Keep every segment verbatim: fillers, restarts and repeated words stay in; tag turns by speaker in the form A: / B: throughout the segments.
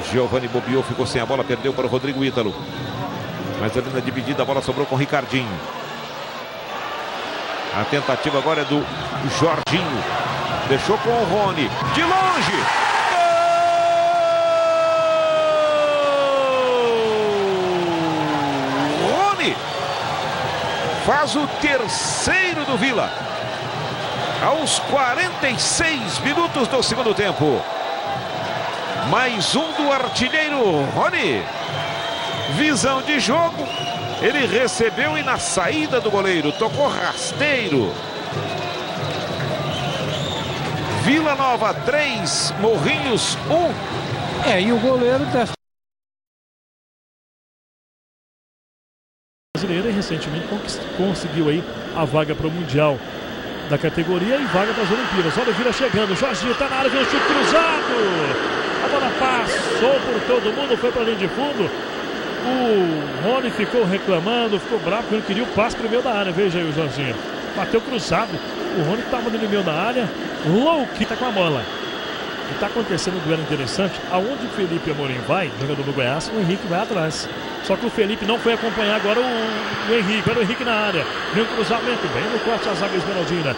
A: Giovani bobeou, ficou sem a bola, perdeu para o Rodrigo Ítalo. Mas ali na dividida a bola sobrou com o Ricardinho. A tentativa agora é do Jorginho. Deixou com o Rony. De longe! Gol! Rony faz o terceiro do Vila. Aos quarenta e seis minutos do segundo tempo. Mais um do artilheiro Rony. Visão de jogo. Ele recebeu e na saída do goleiro tocou rasteiro. Vila Nova três, Morrinhos um.
B: É, e o goleiro dessa
C: brasileira e recentemente conseguiu aí a vaga para o Mundial da categoria e vaga para as Olimpíadas. Olha o Vila chegando, Jorginho está na área, vem um chute cruzado. A bola passou por todo mundo, foi para a linha de fundo. O Rony ficou reclamando, ficou bravo, porque ele queria o passe para o meio da área. Veja aí o Jorginho. Bateu cruzado. O Rony estava no meio da área. Louco, está com a bola. E está acontecendo um duelo interessante. Aonde o Felipe Amorim vai, jogador do Goiás, o Henrique vai atrás. Só que o Felipe não foi acompanhar agora o, o Henrique. Era o Henrique na área. Vem o cruzamento, bem no corte a zaga esmeraldina.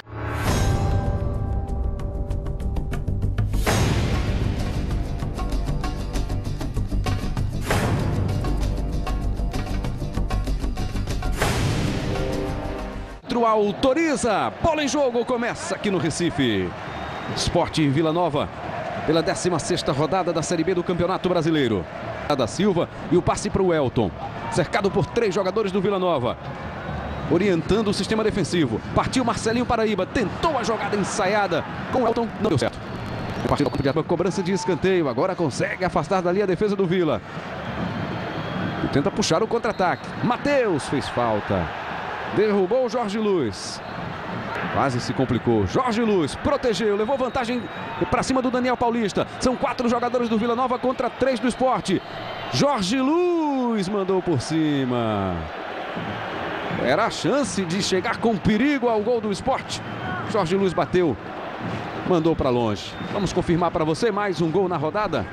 D: Autoriza, bola em jogo, começa aqui no Recife. Sport Vila Nova, pela décima sexta rodada da Série B do Campeonato Brasileiro. Da Silva e o passe para o Elton, cercado por três jogadores do Vila Nova, orientando o sistema defensivo. Partiu Marcelinho Paraíba, tentou a jogada ensaiada com o Elton, não deu certo. A cobrança de escanteio, agora consegue afastar dali a defesa do Vila. E tenta puxar o contra-ataque. Matheus fez falta. Derrubou o Jorge Luiz. Quase se complicou. Jorge Luiz protegeu, levou vantagem para cima do Daniel Paulista. São quatro jogadores do Vila Nova contra três do Sport. Jorge Luiz mandou por cima. Era a chance de chegar com perigo ao gol do Sport. Jorge Luiz bateu, mandou para longe. Vamos confirmar para você mais um gol na rodada.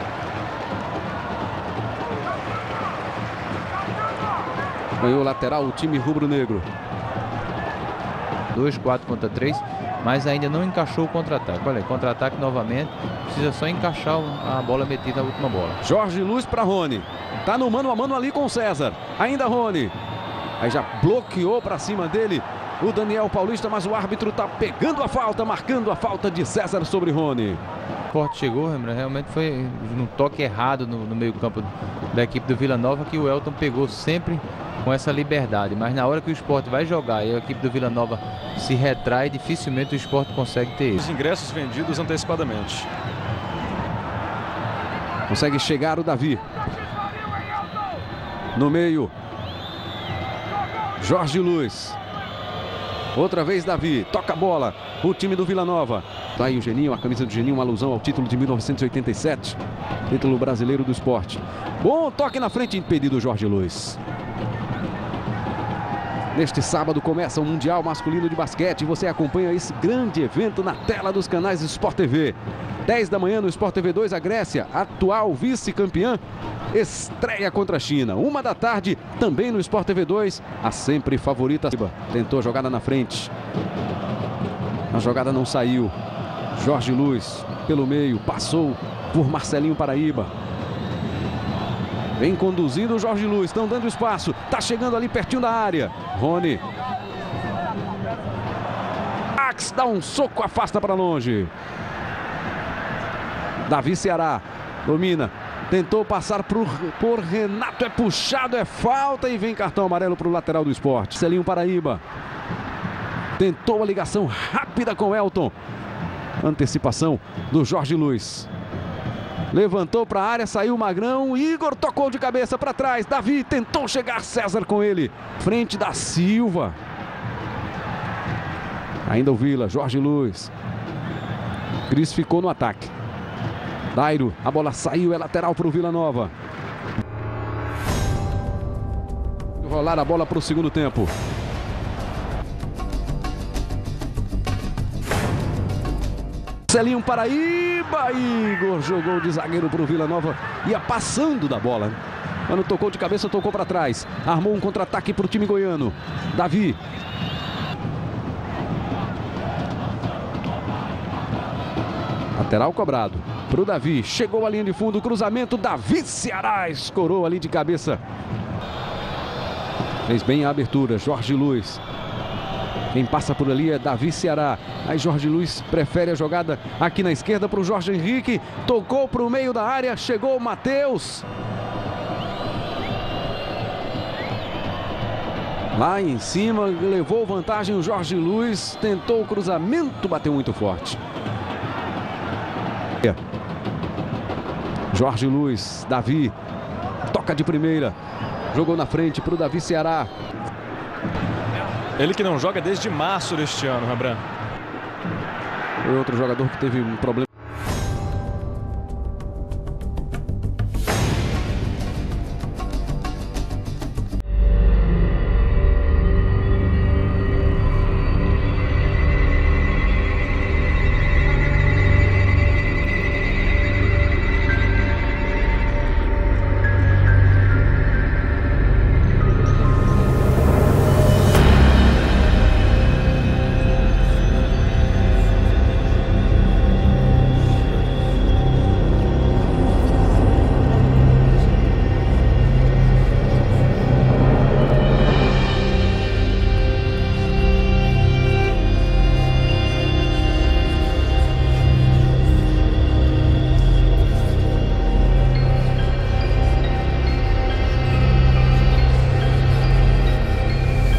D: Ganhou lateral o time rubro-negro.
E: dois, quatro contra três, mas ainda não encaixou o contra-ataque. Olha, contra-ataque novamente. Precisa só encaixar a bola metida na última bola.
D: Jorge Luiz para Rony. Tá no mano a mano ali com o César. Ainda Rony. Aí já bloqueou para cima dele o Daniel Paulista, mas o árbitro tá pegando a falta, marcando a falta de César sobre Rony.
E: O Sport chegou, realmente foi num toque errado no, no meio campo da equipe do Vila Nova, que o Elton pegou sempre com essa liberdade, mas na hora que o Sport vai jogar e a equipe do Vila Nova se retrai, dificilmente o Sport consegue ter isso.
F: Os ingressos vendidos antecipadamente.
D: Consegue chegar o Davi. No meio, Jorge Luiz. Outra vez Davi, toca a bola, o time do Vila Nova. Tá aí o Geninho, a camisa do Geninho, uma alusão ao título de mil novecentos e oitenta e sete. Título brasileiro do Sport. Bom toque na frente, impedido o Jorge Luiz. Neste sábado começa o Mundial Masculino de Basquete. Você acompanha esse grande evento na tela dos canais Sport T V. dez da manhã no Sport T V dois, a Grécia, atual vice-campeã, estreia contra a China. Uma da tarde, também no Sport T V dois, a sempre favorita. Tentou a jogada na frente. A jogada não saiu. Jorge Luiz, pelo meio, passou por Marcelinho Paraíba. Vem conduzindo o Jorge Luiz, estão dando espaço. Tá chegando ali pertinho da área. Rony. Max dá um soco, afasta para longe. Davi Ceará domina. Tentou passar por, por Renato. É puxado, é falta e vem cartão amarelo para o lateral do Sport. Marcelinho Paraíba. Tentou a ligação rápida com Elton. Antecipação do Jorge Luiz. Levantou para a área, saiu o Magrão. Igor tocou de cabeça para trás. Davi tentou chegar, César com ele. Frente da Silva. Ainda o Vila, Jorge Luiz. Cris ficou no ataque. Dairo, a bola saiu, é lateral para o Vila Nova. Rolar a bola para o segundo tempo. Celinho Paraíba, Igor jogou de zagueiro para o Vila Nova, ia passando da bola. Quando tocou de cabeça, tocou para trás. Armou um contra-ataque para o time goiano. Davi. Lateral cobrado para o Davi. Chegou a linha de fundo, cruzamento. Davi Ceará escorou ali de cabeça. Fez bem a abertura, Jorge Luiz. Quem passa por ali é Davi Ceará. Aí Jorge Luiz prefere a jogada aqui na esquerda para o Jorge Henrique. Tocou para o meio da área, chegou o Matheus. Lá em cima, levou vantagem o Jorge Luiz. Tentou o cruzamento, bateu muito forte. Jorge Luiz, Davi. Toca de primeira. Jogou na frente para o Davi Ceará.
F: Ele que não joga desde março deste ano, Rembrandt.
D: Foi outro jogador que teve um problema.